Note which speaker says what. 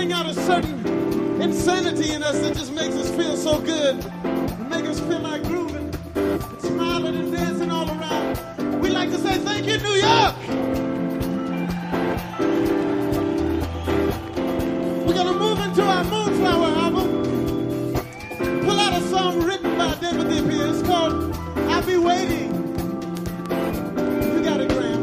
Speaker 1: bring out a certain insanity in us that just makes us feel so good. It makes us feel like grooving, and smiling and dancing all around. We like to say thank you, New York. We're gonna move into our Moonflower album. Pull out a song written by David DePierre. It's called I'll Be Waiting. You got it, Graham.